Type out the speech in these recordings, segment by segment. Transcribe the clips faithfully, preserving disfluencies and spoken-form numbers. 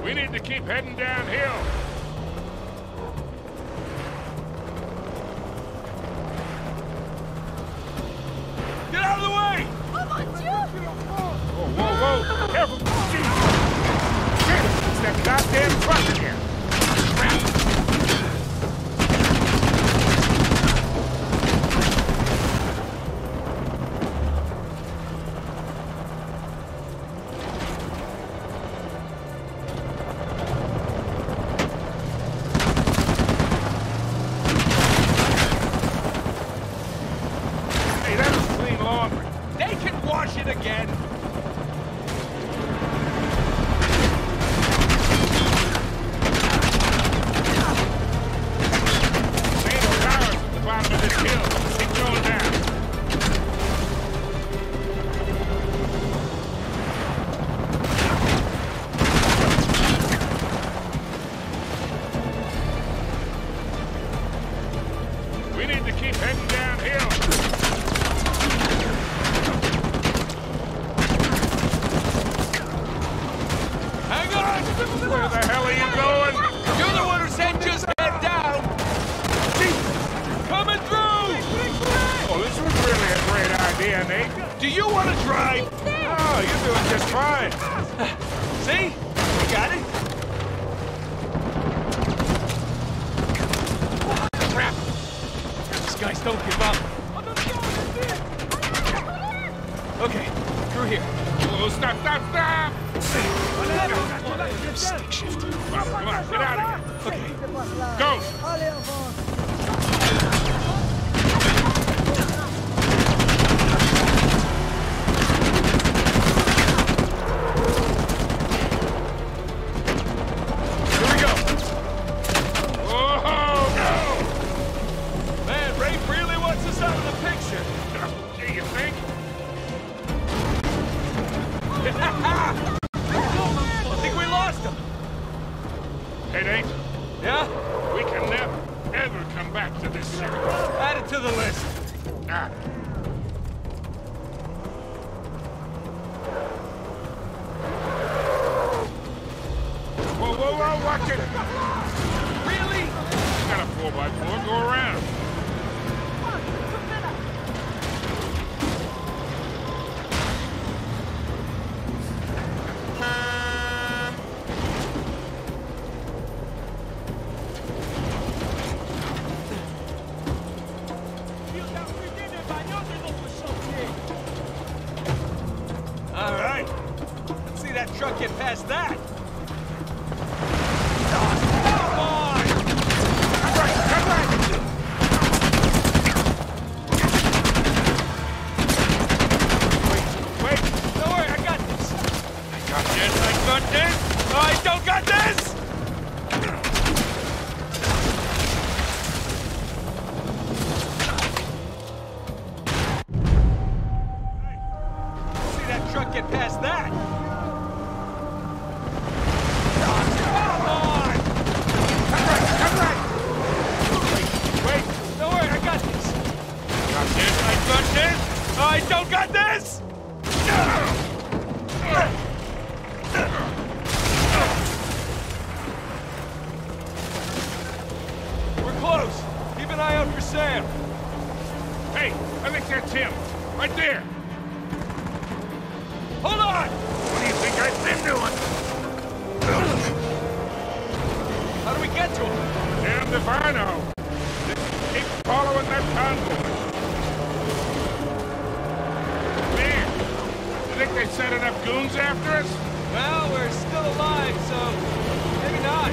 We need to keep heading downhill. Get out of the way! Oh mon Dieu! Whoa, whoa, whoa! Careful! Jesus! Shit! It's that goddamn truck again! Do you want to drive? Oh, you're doing just fine. See? We got it. Crap! These guys don't give up. Okay, through here. Oh, stop, stop, stop! Stick shift. Come on, come on, get out of here. Okay. Go! It ain't. Yeah? We can never, ever come back to this city. Add it to the list. Ah. Whoa, whoa, whoa, watch it! Really? You got a four by four, go around. All right. Let's see that truck get past that. Come on! Come right, come right! Wait, wait! Don't worry, I got this. I got Yes, I got this. I don't got this. See that truck get past that. I don't got this! We're close. Keep an eye out for Sam. Hey, I think that's him. Right there. Hold on! What do you think I've been doing? How do we get to him? Damned if I know. Just keep following that convoy. Think they set enough goons after us? Well, we're still alive, so maybe not.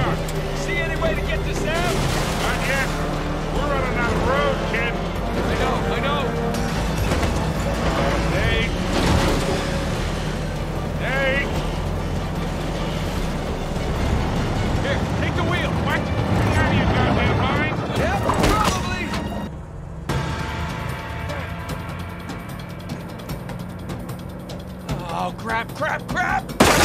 Not yet. We're running out of road, kid. I know. Crap, crap, crap!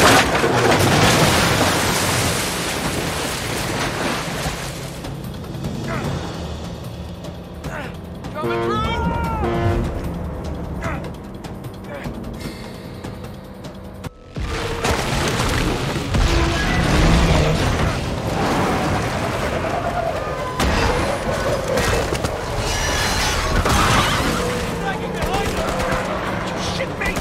Coming through! Lagging behind us! Shit, mate!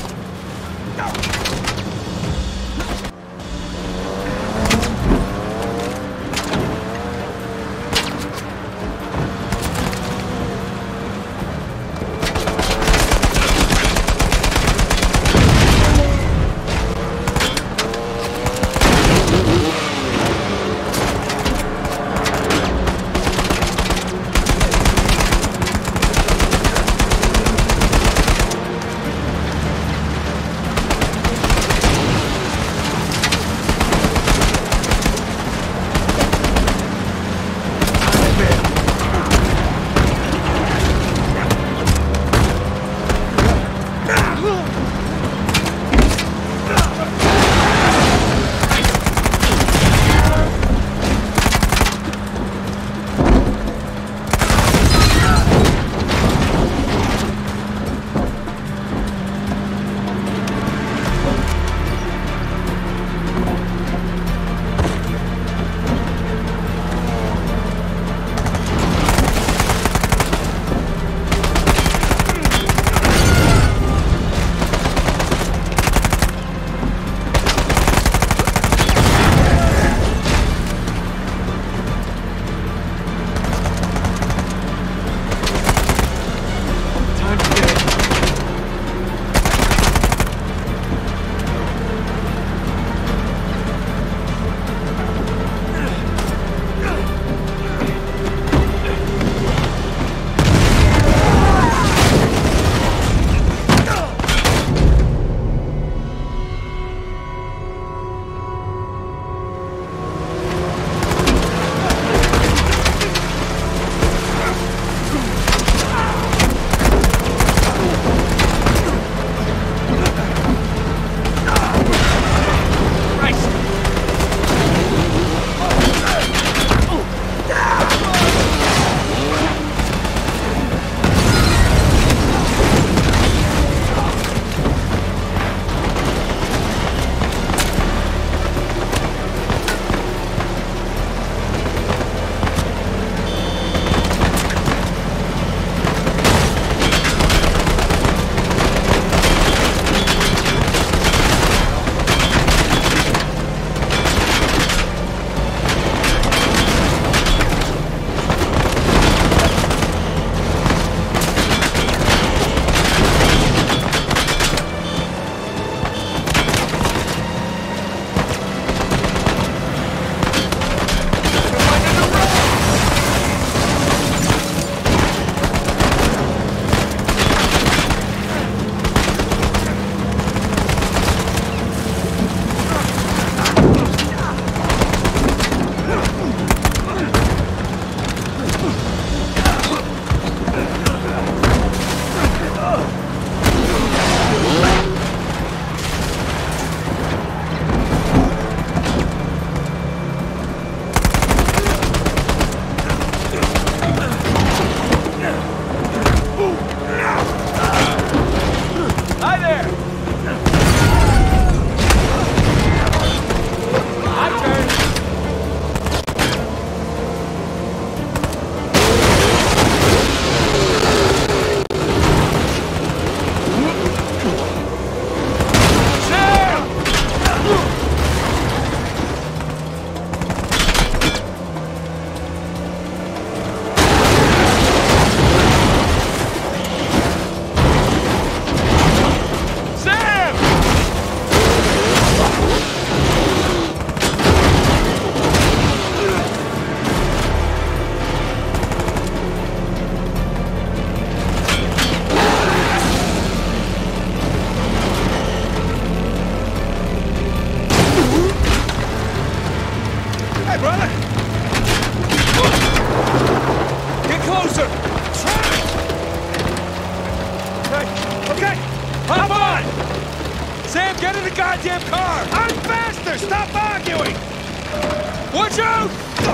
the goddamn car! I'm faster! Stop arguing! Watch out!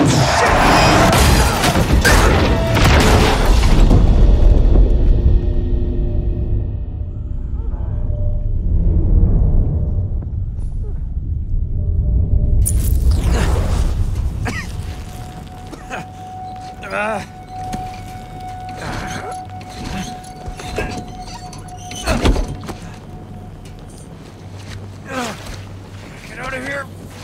Uh. Get out of here.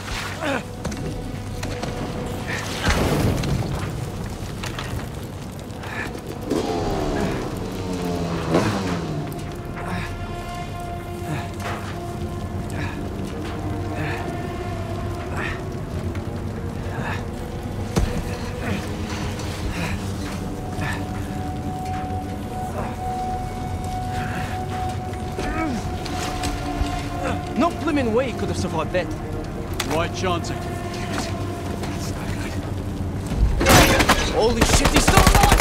No blimmin' way he could have survived that. Why chance it? Holy shit, he's still alive!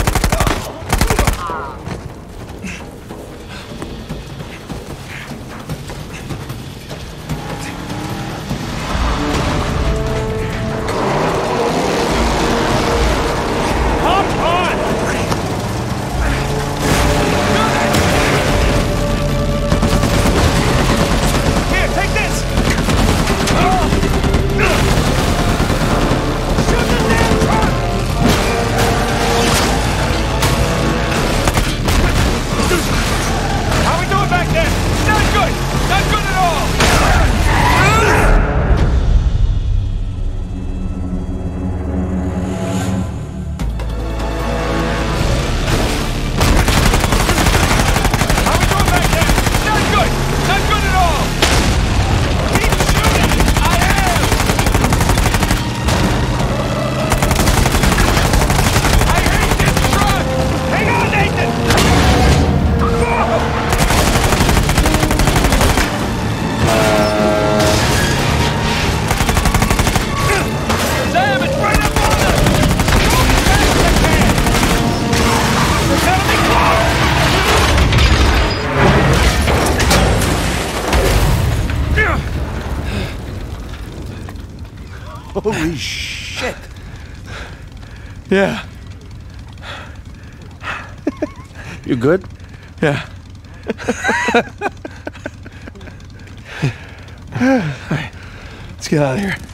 Holy shit! Yeah. You good? Yeah. Let's get out of here.